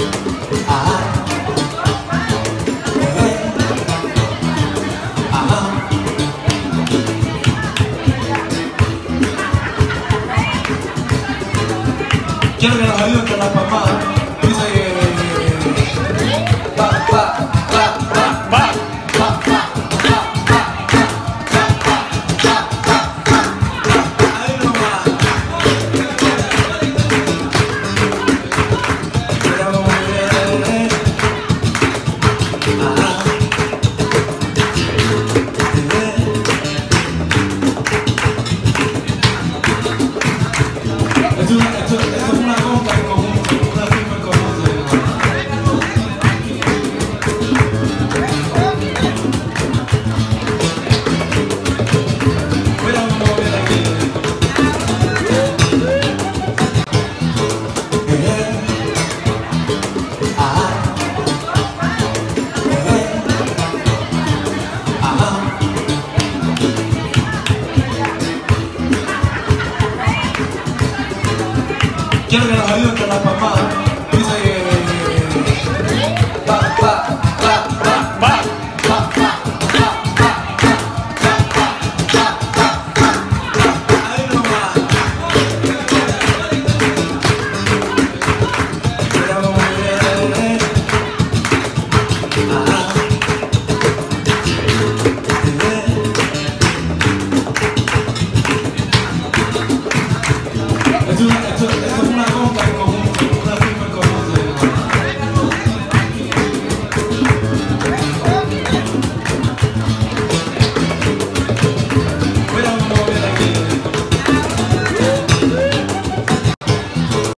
Quiero que nos ayuden la papá. Dice pa, pa, pa, pa, pa, pa, pa, ahí nomás. Esto es una compra en conjunto, una firma en conjunto. Mira, vamos a ver aquí. Quiero que nos ayuden con la papá.